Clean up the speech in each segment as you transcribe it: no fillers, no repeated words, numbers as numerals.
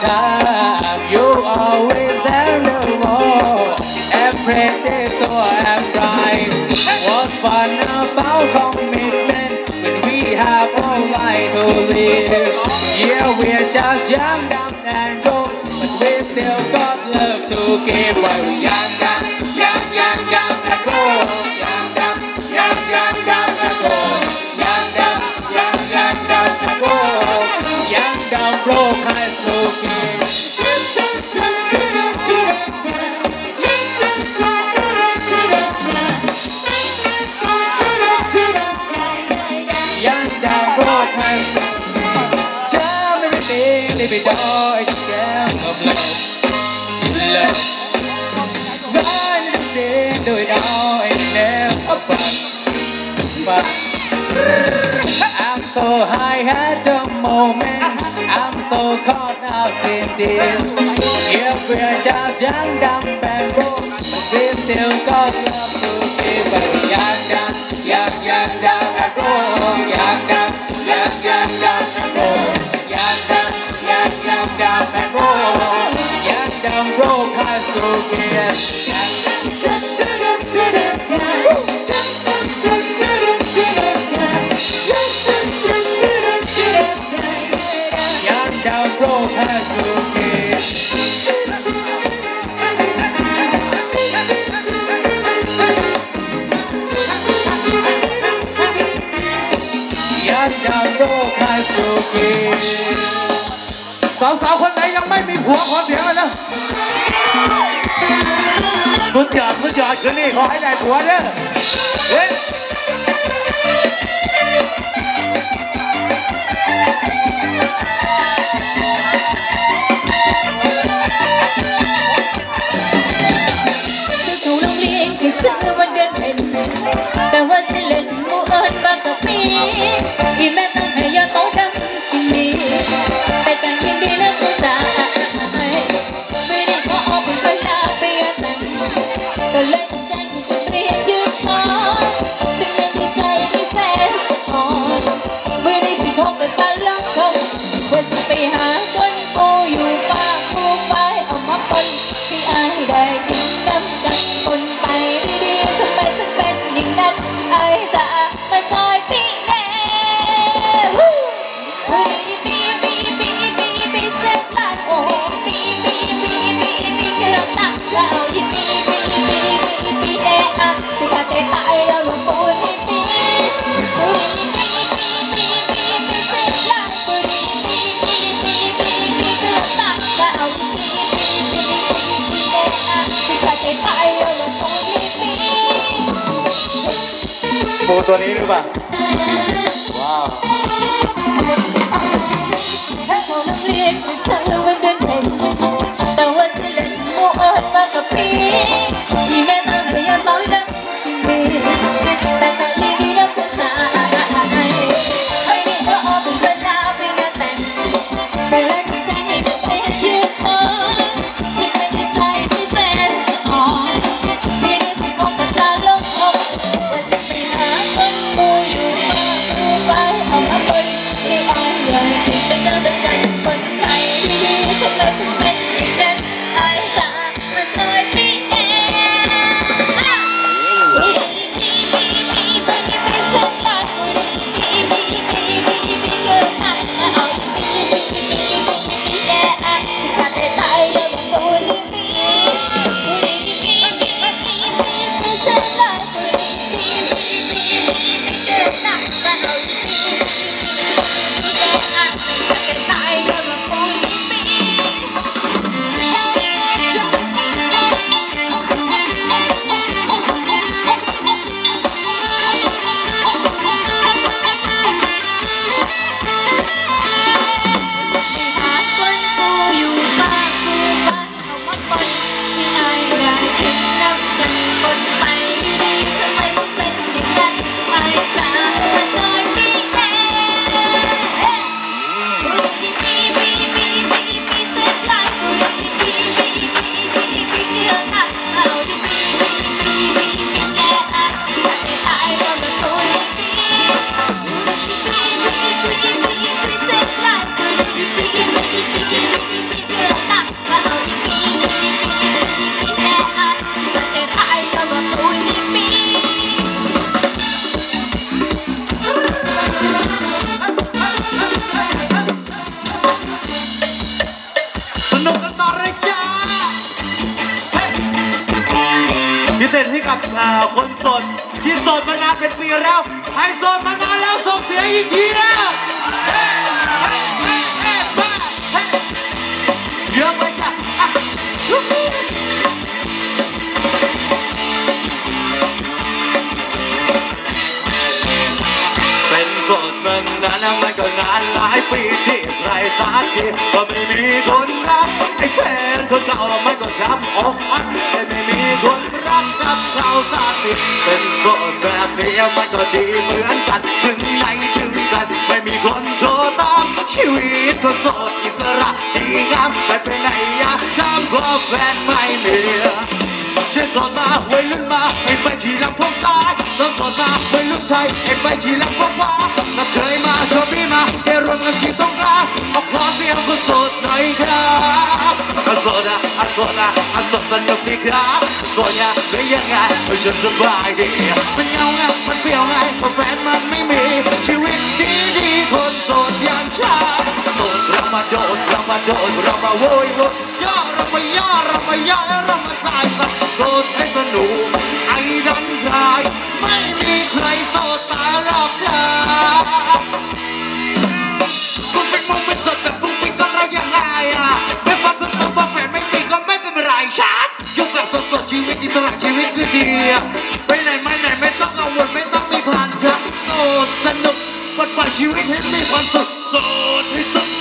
time. You always have the more. Every day so I'm right. What's fun about commitment when we have all life to live? Yeah, we're just young, dumb and broke, but we still got love to give. While we're young, dumb, young, young, young and broke. Young, dumb, young, young, young and broke. Young, dumb, young, young, young and broke. Young, dumb, broke and broken. Live it all again of love, love. Run and do it all and never but I'm so high at the moment. I'm so caught up in this. If we're just young, dumb and broke, but we still got love to give. But we're young, dumb, young, young, dumb and broke. Young, dumb, young, young, dumb and broke. Young, dumb, young, young, dumb and broke. Young, dumb, broke has to give. Young, dumb, broke has to give. Young, dumb, broke has to give. สาวๆคนไหนยังไม่มีผัวขอเสียงเลยนะสุดยอดคืนนี้ขอให้ได้ผัวเด้อเฮ้ยซื้อตู้โรงเรียนคือซื้อวันเดือนเพ็ญแต่ว่าสิเล่นมูเอิญบางกะปีอีแม่ต้องให้ยอดโตดำกินดีไปแต่งยินดีแล้วกูจ่ายไม่ได้ขอออกเป็นคนลาไปงานแต่งก็เลยตั้งใจกูต้องเรียนยืดซ้อนสิ่งเรียนที่ใจไม่แสนสะอ่อนไม่ได้สิคบกันตลอดคงว่าสิไปหาคนกูอยู่ป่ากูไปเอามาปนที่อายได้กินน้ำกันปนไปดีๆสักเป็นอย่างนั้นไอ้สะมาซอยปีแน่ปีเส้นลายโอ้ปีกระตักเช้าปีเออะสิกาเตตายแล้วลูกปูนี่ปีเส้นลายปีกระตักเช้าปีเออะสิกาเตตายแล้วลูกปูนี่ปีปูตัวนี้หรือเปล่าว้าวเรียนไปซื้อวันเดือนเพ็ญแต่ว่าสิเล่นมูเอิญมากกับพี่ยี่แม่ต้องให้ยอดเบาดังกินดีแต่ก็รีบรับภาษาไม่ได้เพราะออกเป็นเวลาไปงานแต่งแต่ละที่ใจให้เด็กเรียนยืดซ้อนสิไม่ได้ใส่ไม่แสนสะอ่อนไม่ได้สิคบกันตาลงอกว่าสิไปหาคนกูอยู่มากูไปเอามาปนที่อายใหญ่เป็นเดินกันคนไทยดีนุกกันต่อเลยจ้าพิเศษให้กับคนโสดที่โสดมานานเป็นปีแล้วให้โสดมานานแล้วส่งเสียงอีกทีแล้วเยอะไปจ้ะเป็นโสดมานานแล้วมันก็นานหลายปีที่ไรสักทีก็ไม่มีคนรักไอ้แฟนคนเก่ามันก็ช้ำอกอักไม่มีคนรักกับเขาสักทีเป็นโสดแบบนี้มันก็ดีเหมือนกันถึงไหนถึงกันไม่มีคนโทรตามชีวิตคนโสดอิสระดีงามไปไหนอยากทำก็แฟนไม่มีเชื่อสดมาวัยรุ่นมาให้ไปที่ลำพงซ้ายสดมาวัยรุ่นชายให้ไปที่ลำพงขวาก็เฉยมาชอบพี่มาแกรวมกันที่ตรงกลางเอาขอเสียงคนโสดหน่อยครับอันโสดนะอันโสดนะอันโสดสนุกดีครับโสดเนี่ยหรือยังไงฉันสบายดีมันเงาไงมันเปรี้ยวไงเพราะแฟนมันไม่มีชีวิตดีคนโสดอย่างฉันโสดเรามาโดดเรามาโดดเรามาโวยโวยย่อเรามาย่อเรามาย่อเรามาสายสักโสดให้สนุกไอ้ดันทายไม่มีใครโสดตายหรอกครับกูเป็นมุมเป็นสดแบบปุ๊กปิ๊กก็เราอย่างไรไม่ฟังเพื่อนฟังแฟนไม่มีก็ไม่เป็นไรชัดอยู่แบบสดชีวิตอิสระชีวิตคือดีไปไหนมาไหนไม่ต้องกังวลไม่ต้องมีผ่านเธอโสดสนุกปลดปล่อยชีวิตให้มีความสุขโสดที่สุด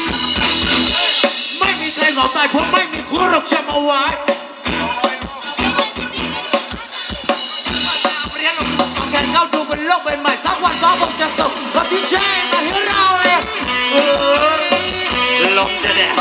ไม่มีใครเหงาตายเพราะไม่มีคู่รักจำเอาไว้เรียนเอาแขนเข้าดูบนโลกใบใหม่สักวันก็คงจะส่งรถที่ใช่มาให้เราเลยลมจะแดด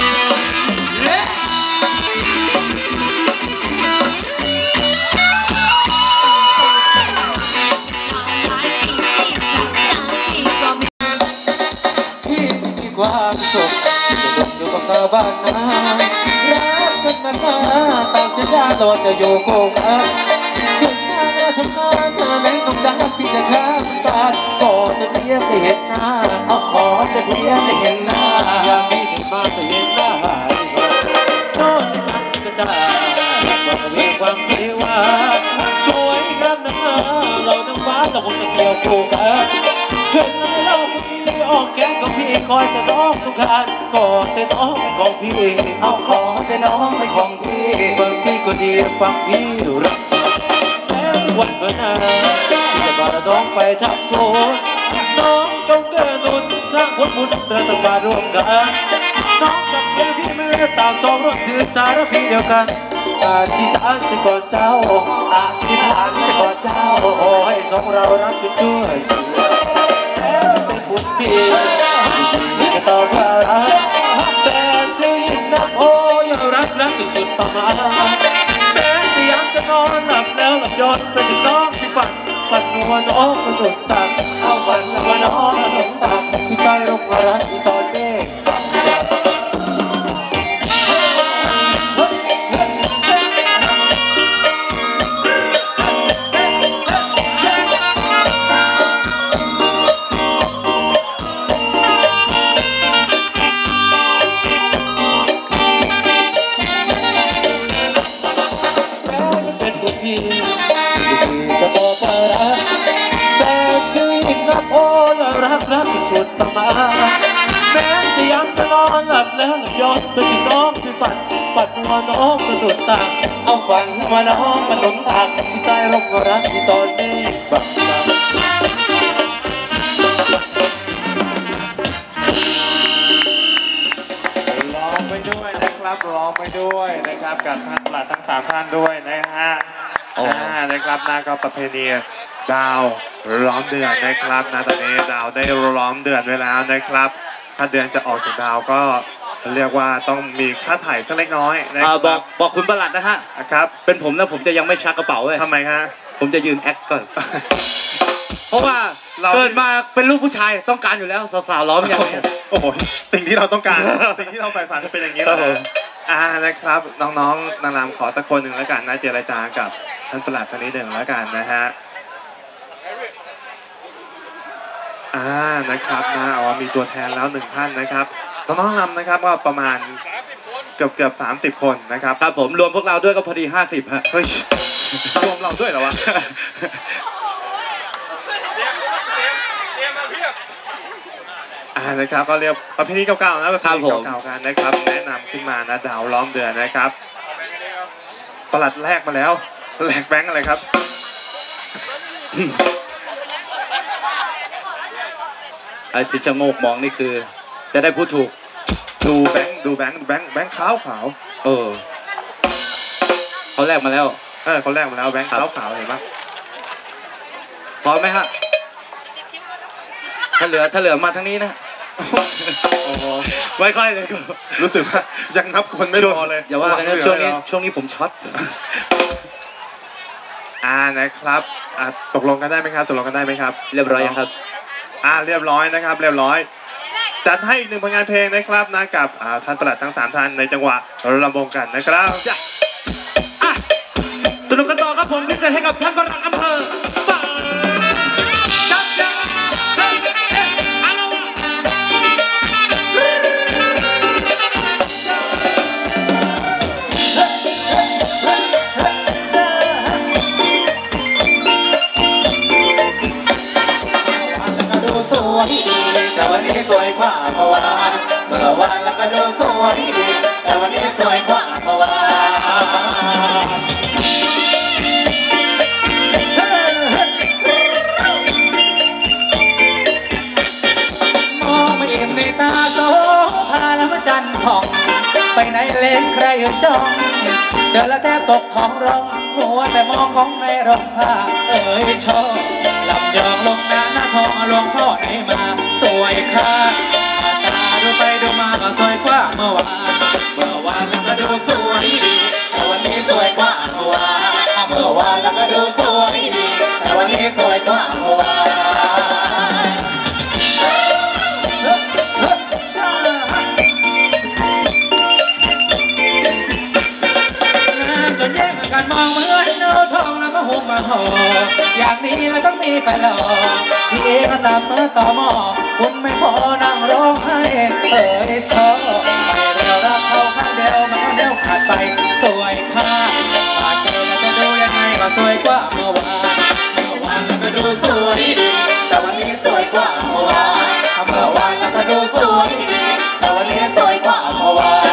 ความสุขจะดุอยู่กับสาวบ้านนารักกันนะคะตามสัญญาเราจะอยู่คู่กันถึงงานทำงานเธอเล็กน้องจ้าที่จะข้ามตาก่อนจะเพียงได้เห็นหน้าเอาขอจะเพียงได้เห็นหน้าอยากให้ได้มาได้เห็นหน้าโน่นฉันก็จะบอกมีความที่ว่าสวยงามนะคะเราทั้งฟ้าเราคงจะเกี่ยวคู่กันเห็นเราก็มีออกแก้มของพี่คอยจะน้องทุกการก่อนจะน้องของพี่เอาขอจะน้องไม่ของพี่บางทีก็ดีฟังพี่รักแล้วทุกวันเมื่อนาพี่จะพาน้องไปทำโทษน้องจงเกิดหนุนสร้างผลบุญเราต้องมาร่วมกันน้องกับเพื่อนพี่มือต่างสองรถถือสารพีเดียวกันอธิษฐานจะกอดเจ้าอธิษฐานจะกอดเจ้าขอให้สองเรารักกันด้วยบุญพี่จะตอบว่ารักแต่เสียยิ่งนักโอ้ยรักสุดประมาณแม้พยายามจะนอนหลับแล้วหลับย้อนไปถึงน้องที่ฝันหัวน้องมันสดตาเอาฝันหัวน้องมันสดตาที่ใต้ร่มรักที่ตอนเด็กรักสุดประมาณแม้จะยังจะนอนหลับแล้วหลับย้อนไปถึงน้องที่ฝันหัวน้องมันสุดตาเอาฝันหัวน้องมันหลงตาที่ใต้ร่มรักที่ตอนนี้ฝันร้องไปด้วยนะครับร้องไปด้วยนะครับกับท่านหลักทั้ง3ท่านด้วยนะฮะนะครับนางก็ประเพณีดาวล้อมเดือนนะครับนะตอนนี้ดาวได้ล้อมเดือนไว้แล้วนะครับถ้าเดือนจะออกจากดาวก็เรียกว่าต้องมีค่าถ่ายสักเล็กน้อยนะครับบอกคุณประหลัดนะฮะครับเป็นผมนะผมจะยังไม่ชักกระเป๋าเลยทำไมฮะผมจะยืนแอคก่อนเพราะว่าเกิดมาเป็นลูกผู้ชายต้องการอยู่แล้วสาวๆล้อมอย่างนี้โอ้โหสิ่งที่เราต้องการสิ่งที่เราใฝ่ฝันจะเป็นอย่างนี้แล้วนะครับน้องๆนางรำขอตะโกนหนึ่งแล้วกันนะเจรจากับท่านประหลัดท่านนี้หนึ่งแล้วกันนะฮะนะครับนะมีตัวแทนแล้ว1ท่านนะครับน้องๆรำนะครับก็ประมาณเกือบ30 คนนะครับครับผมรวมพวกเราด้วยก็พอดี50ฮะเฮ้ยรวมเราด้วยเหรอวะนะครับก็เรียกประเพณีเก่าๆนะประเพณีเก่าๆกันนะครับแนะนำขึ้นมานะดาวล้อมเดือนนะครับประหลัดแรกมาแล้วแลกแบงค์อะไรครับไอ้ที่ชะโงกมองนี่คือจะได้พูดถูกดูแบงค์ขาวเขาแลกมาแล้วเขาแลกมาแล้วแบงค์ขาวเห็นไหมพร้อมไหมฮะถ้าเหลือมาทั้งนี้นะโอ้โหไม่ค่อยเลยก็รู้สึกว่ายังนับคนไม่พอเลยอย่าว่ากันนะช่วงนี้ผมช็อตนะครับตกลงกันได้ไหมครับเรียบร้อยยังครับเรียบร้อยนะครับเรียบร้อยจัดให้อีก1ผลงานเพลงนะครับนะกับท่านปลัดทั้ง3ท่านในจังหวะรำวงกันนะครับจ้ะสนุกกันต่อครับผมพิเศษให้กับท่านปลัดอำเภอแต่วันนี้สวยกว่าเมื่อวานแล้วก็ดูสวยดีแต่วันนี้สวยกว่าเมื่อวานมองไม่เห็นในตาโสภาแล้วจันทร์ผ่องไปไหนเล่นใครจ้องเดินแล้วแทบตกท้องร้องหัวแต่มองของในรองผ้าชอบลำยองลงหน้าทองหลวงพ่อไหนมาสวยค่ะตาดูไปดูมาก็สวยกว่าเมื่อวานแล้วก็ดูสวยดีแต่วันนี้สวยกว่าเมื่อวานแล้วก็ดูสวยดีแต่วันนี้สวยกว่าเมื่อวานจนแย่งกันมองเหมือนเนื้อทองแล้วมาหุบมาห่ออย่างนี้แล้วต้องมีแฟนหล่อพี่เอก็ตามเมื่อต่อหม้อบุญไม่พอนั่งร้องไห้ชอบไม่เร็วรักเขาข้างเดียวมันก็เดียวขาดไปสวยค่ะขาดใจแล้วจะดูยังไงก็สวยกว่าเมื่อวานแล้วก็ดูสวยดีแต่วันนี้สวยกว่าเมื่อวานแล้วก็ดูสวยดีแต่วันนี้สวยกว่าเมื่อวาน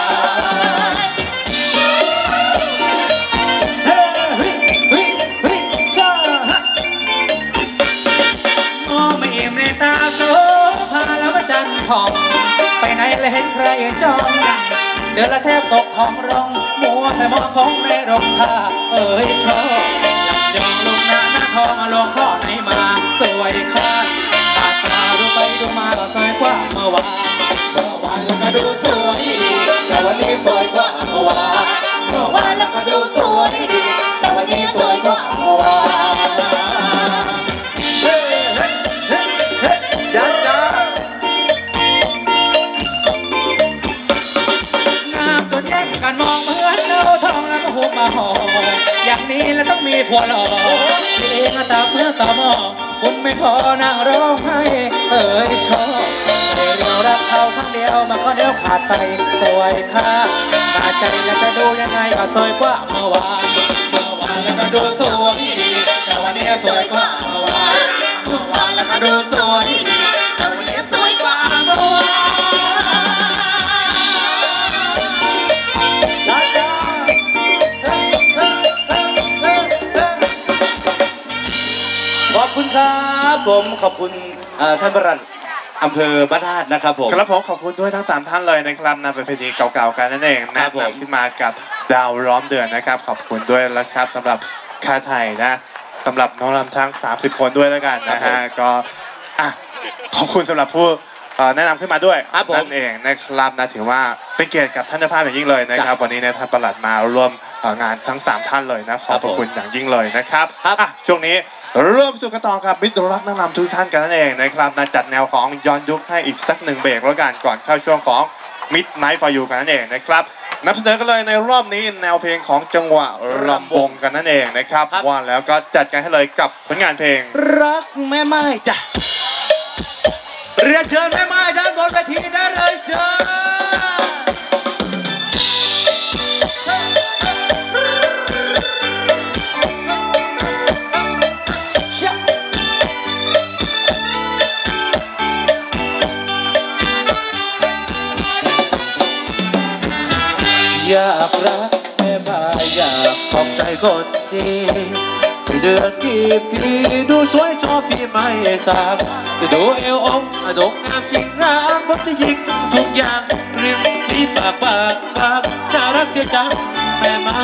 ผ่องไปไหนเลยเห็นใครจ้องเดือนละแทบตกท้องร้องมัวแต่มองของในรองผ้าชอบลำยองลงหน้าทองหลวงพ่อไหนมาสวยค่ะตาดูไปดูมาก็สวยกว่าเมื่อวานแล้วก็ดูสวยดีแต่วันนี้สวยกว่าเมื่อวานแล้วก็ดูสวยดีแต่วันนี้สวยกว่าเมื่อวานการมองเหมือนเนื้อทองแล้วก็หุบมาห่ออย่างนี้แล้วต้องมีผัวหล่อที่เองตาเมื่อตาหม้อบุญไม่พอนั่งร้องไห้ชอบเรารักเขาครั้งเดียวมันก็เดียวขาดไปสวยค่ะขาดใจแล้วจะดูยังไงก็สวยกว่าเมื่อวานแล้วก็ดูสวยดีแต่วันนี้สวยกว่าเมื่อวานแล้วก็ดูสวยดีแต่วันนี้สวยกว่าเมื่อวานขอบคุณครับผมขอบคุณท่านปลัดอำเภอบ้านลาดนะครับผมครับผมขอบคุณด้วยทั้ง3ท่านเลยนะครับนำประเพณีเก่าๆกันนั่นเองแนะนำขึ้นมากับดาวล้อมเดือนนะครับขอบคุณด้วยแล้วครับสำหรับค่าไทยนะสำหรับน้องรำทั้ง30 คนด้วยแล้วกันนะฮะก็ขอบคุณสำหรับผู้แนะนำขึ้นมาด้วยนั่นเองนะครับนะถือว่าเป็นเกียรติกับท่านเจ้าภาพอย่างยิ่งเลยนะครับวันนี้ท่านปลัดมาร่วมงานทั้ง3ท่านเลยนะขอบคุณอย่างยิ่งเลยนะครับช่วงนี้ร่วมสู่กันต่อกับมิตรรักนักรำทุกท่านกันนั่นเองนะครับนะจัดแนวของย้อนยุคให้อีกสัก1เบรกแล้วกันก่อนเข้าช่วงของ Midnight for You กันนั่นเองนะครับนำเสนอกันเลยในรอบนี้แนวเพลงของจังหวะรำวงกันนั่นเองนะครับว่าแล้วก็จัดกันให้เลยกับผลงานเพลงรักแม่ไม้จ้ะเรียนเชิญแม่ไม้ด้านบนเวทีได้เลยจ้าอยากรักแม่พายอยากขอบใจคนดีเดือนกี่ปีดูสวยชอบพี่ไม่ทราบจะดูเอวองดงงามจริงงามพัฒยิกทุกอย่างริมฝีปากน่ารักเสียจังแม่ไม้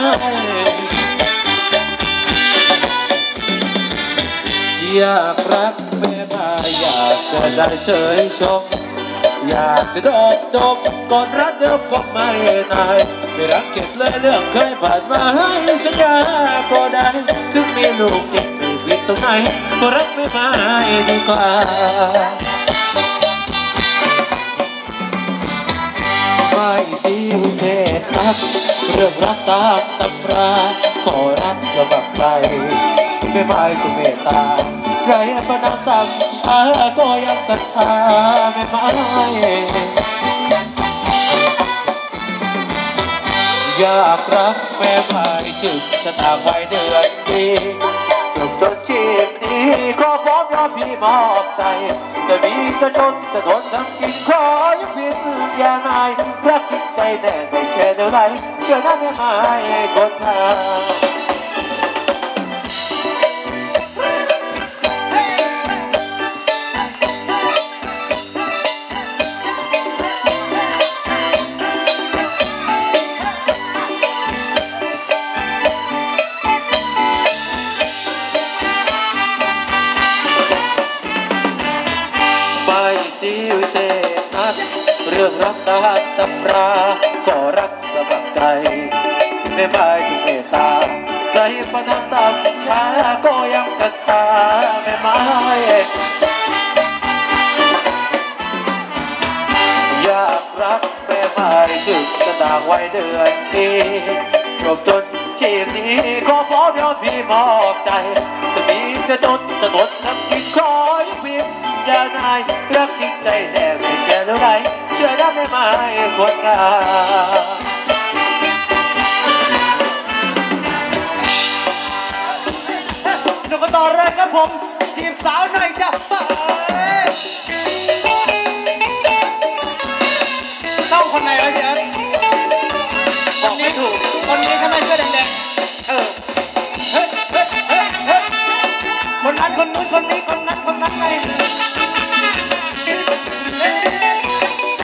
อยากรักแม่พายอยากจะได้เฉยชมอยากจะดบก่อนรักเดิมก็ไม่นายไม่รักเก็บเลยเรื่องเคยผ่านมาให้สัญญาก็ได้ถึงมีลูกอีกไม่ผิดตรงไหนก็รักไม่มาดีกว่าไม่สิวเศษนักเรื่องรักตามตำราขอรักสมัครใจไม่ไม่ก็เมตตาใครประนามตำช้าก็ยังศรัทธาไม่ไม่อยากรักแม่ไม่ถึงจะตามไปเดือนดีจนชีพนี้ก็พร้อมยอมพี่มอบใจจะมีจะจนจะทนทำกินขอยังพินอย่านายรักจริงใจแน่ไม่เชื่อเท่าไรเชื่อนะแม่ไม่คนงามเรื่องรักตามตำราก็รักสมัครใจไม่ไม่ทุกเมตตาใครประทับตำช้าก็ยังศรัทธาไม่ไม่อยากรักแม่ไม่ถึงจะต่างไว้เดือนนี้จบจนชีพนี้ก็พร้อมยอมพี่มอบใจจะมีจะจนจะทนทำกินขอยังพิมพ์อย่านายรักจริงใจแน่ไม่เชื่อเท่าไรเชื่อได้ไม่มาคนงามดูกันต่อเลยครับผมจีบสาวหน่อยจ้ะเจ้าคนไหนวะพี่เอิร์ธบอกไม่ถูกคนนี้ทำไมเสื้อแดงคนนั้นคนนู้นคนนี้คนนั้น